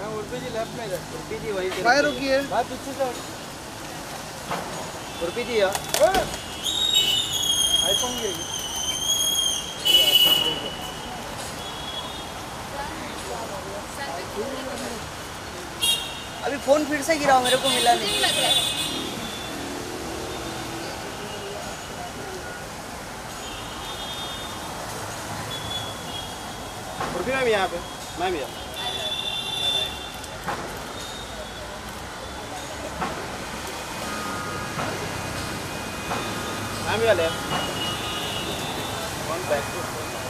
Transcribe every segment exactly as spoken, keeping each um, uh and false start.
Urfi ji left में इधर। उर्फी जी वही भाई रुकिए भाई पीछे से उर्फी जी यार आईफोन गिरेगी। अभी फोन फिर से गिराओ, मेरे को मिला नहीं। उर्फी मैम यहाँ पे मैम यहाँ मैम यहाँ ले one back to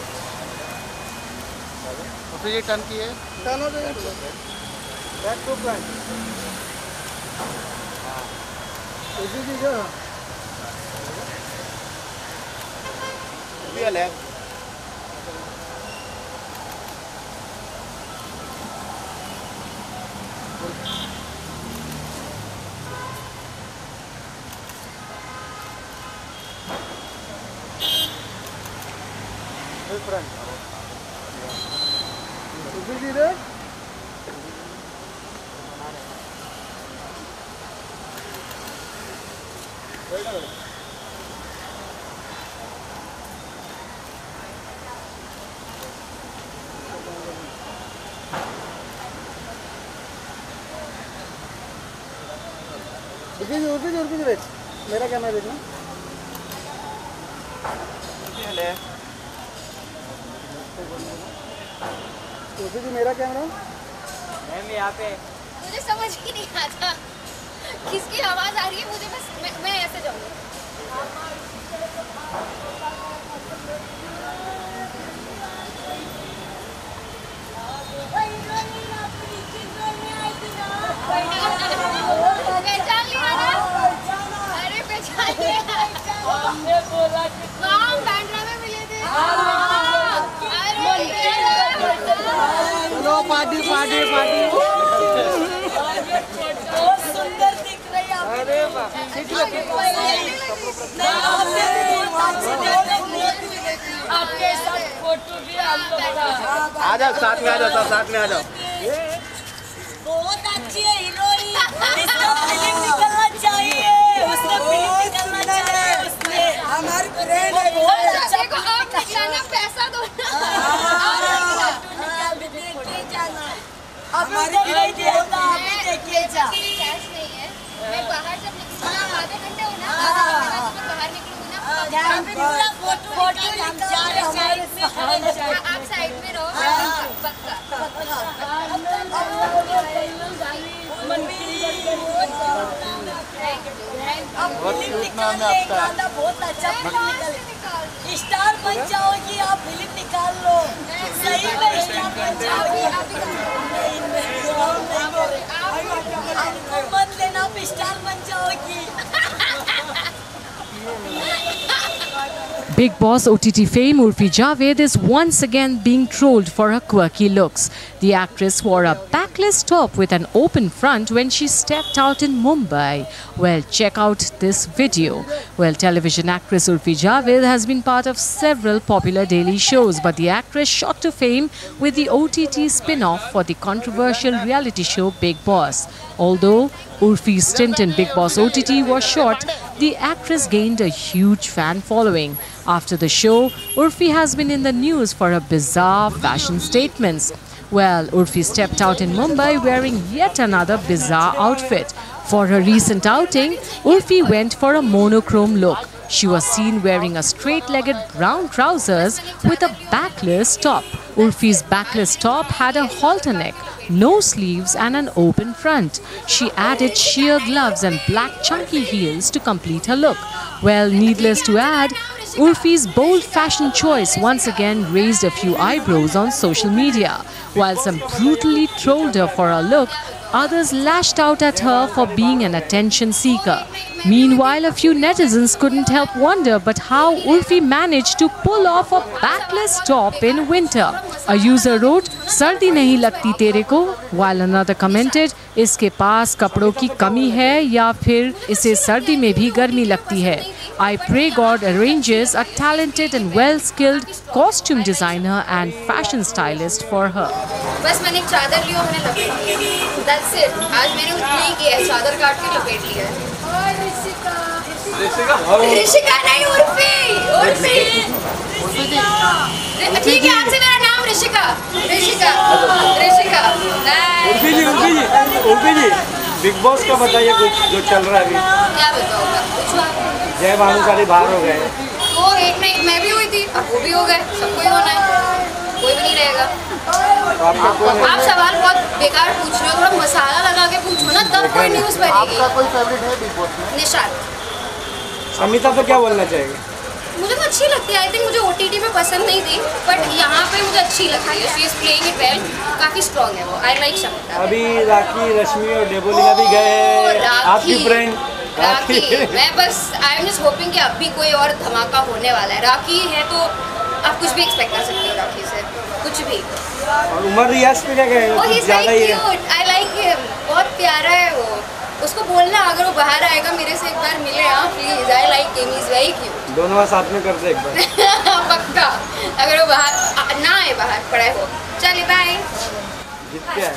Urfi ji turn किए टर्न हो जाएगा बैक टू फ्रंट उसी की जो उर्फी यहाँ ले फ्रंट उसी की रे उसी की उसी की उसी की देख मेरा कैमरा देखना उसी की मेरा कैमरा मैम यहाँ पे मुझे समझ ही नहीं आता किसकी आवाज आ रही है। मुझे बस मैं, मैं ऐसे जाऊंगी। पहचान लिया ना? अरे पहचान लिया। हाँ बैंड्रा में मिले थे। अरे चलो पार्टी पार्टी पार्टी बहुत सुंदर दिख रही है। अरे आपके साथ फोटो भी हम लोग का। आ जाओ साथ में आ जाओ सब साथ में आ जाओ। बहुत अच्छी है हीरोइन, इसका फिल्म निकलना चाहिए, उसका फिल्म निकलना चाहिए उसने। हमारी फ्रेंड है बहुत अच्छा। देखो आप निकलाना पैसा दो ना। देखिए जाना हमारी फ्रेंड है तो आप भी देखिए जा। कैश नहीं है। मैं बाहर जब निकलूँ ना आधे घंटे हो ना बाहर निकलूँगी ना पूरा फोटो फोटो हम जा रहे हमारे साथ। आप साइड में रहो पक्का। बहुत अच्छा स्टार बन जाओगी आप, फिल्म निकाल लो। सही में स्टार बन जाओगी। आपको मत लेना, आप स्टार बन जाओगी। Bigg Boss O T T fame Urfi Javed is once again being trolled for her quirky looks. The actress wore a backless top with an open front when she stepped out in Mumbai. Well, check out this video. Well, television actress Urfi Javed has been part of several popular daily shows, but the actress shot to fame with the O T T spin-off for the controversial reality show Bigg Boss. Although Urfi's stint in Bigg Boss O T T was short, the actress gained a huge fan following. After the show, Urfi has been in the news for her bizarre fashion statements. Well, Urfi stepped out in Mumbai wearing yet another bizarre outfit. For her recent outing, Urfi went for a monochrome look. She was seen wearing a straight-legged brown trousers with a backless top. Urfi's backless top had a halter neck, no sleeves and an open front. She added sheer gloves and black chunky heels to complete her look. Well, needless to add, Urfi's bold fashion choice once again raised a few eyebrows on social media. While some brutally trolled her for her look, others lashed out at her for being an attention seeker. Meanwhile, a few netizens couldn't help wonder but how Urfi managed to pull off a backless top in winter. A user wrote, सर्दी नहीं लगती तेरे को, while another commented, इसके पास कपड़ों की कमी है या फिर इसे सर्दी में भी गर्मी लगती है. I pray God arranges a talented and well-skilled costume designer and fashion stylist for her. बस मैंने एक चादर ली और मैंने लपेट लिया. That's it. आज मैंने उतना ही किया है, चादर काट के लपेट लिया है. और ऋषिका ऋषिका नहीं, उर्फी उर्फी ठीक है, आपसे मेरा नाम ऋषिका ऋषिका ऋषिका उर्फी जी उर्फी जी उर्फी जी बिग बॉस का बताइए कुछ जो चल रहा है अभी. क्या बताऊंगा, पूछो आप. जय भानुशाली बाहर हो गए. तो एक ना एक मैं भी हुई थी, अब वो भी हो गए, सबको ही होना है, कोई भी नहीं रहेगा. तो आपका कौन आप सवाल बहुत बेकार पूछ रहे हो, थोड़ा मसाला लगा के पूछो ना, तब कोई न्यूज़ बनेगी. आपका कोई फेवरेट है बिग बॉस में? निशांत. अमिताभ तो क्या बोलना चाहेंगे? मुझे तो अच्छी लगती है. आई थिंक मुझे ओटीटी में पसंद नहीं थी, बट यहाँ पे मुझे अच्छी लगती है. She is playing it well, काफी स्ट्रॉन्ग है वो. I like Shamita. अभी राखी, रश्मि और डेबोलिना भी गए हैं, आपकी फ्रेंड राखी. मैं बस आई एम जस्ट होपिंग कि अब भी कोई और धमाका होने वाला है. राखी है तो आप कुछ भी एक्सपेक्ट कर सकते हो राखी से, कुछ भी. और उमर रियाज पे क्या Oh, कहेंगे? he's ज्यादा very ही है. cute. I like him. बहुत प्यारा है वो. उसको बोलना अगर वो बाहर आएगा मेरे से एक बार मिले, हाँ please. I like him, he is very cute. दोनों बार साथ में करते एक बार. पक्का. अगर वो बाहर ना आए, बाहर पड़ा है वो. चलिए बाय. जीत क्या है?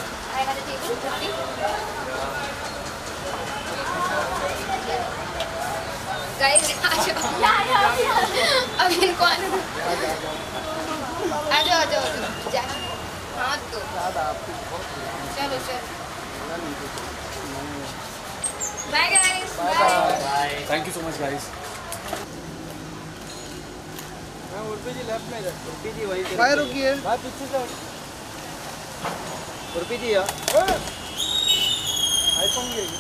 गाइस आ जाओ. अब इनको आने दो. आ जाओ आ जाओ जा. हाँ तो चलो चलो. Bye guys. Bye. Thank you so much guys. Urfi ji left में इधर. उर्फी जी वही से. बाहर रुकिए. बात पीछे से. उर्फी जी यार. आईफोन गिरेगी.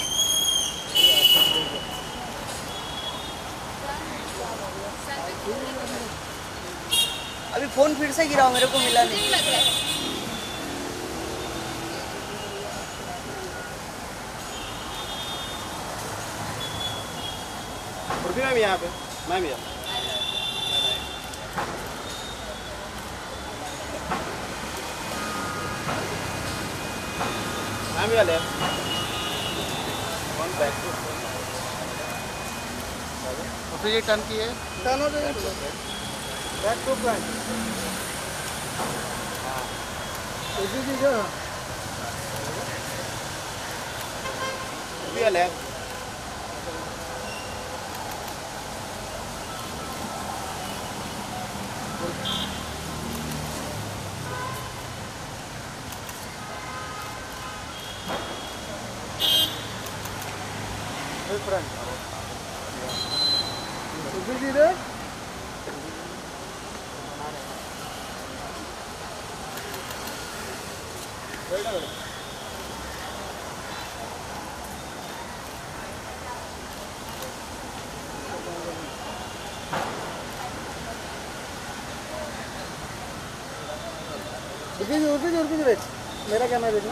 अभी फोन फिर से गिराओ, मेरे को मिला नहीं. लग रहा है. उर्फी मैम यहाँ पे. मैम यहाँ. मैम यहाँ ले. कौन back to? Urfi ji turn किए. टर्न हो जाएगा. Back to front. Urfi ji जो उर्फी यहाँ ले. फ्रंट. उर्फी जी इधर. उर्फी जी उर्फी जी उर्फी जी देख. मेरा कैमरा देखना.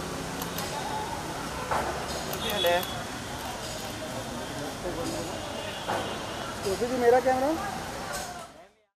उर्फी यहाँ ले. उर्फी जी मेरा कैमरा.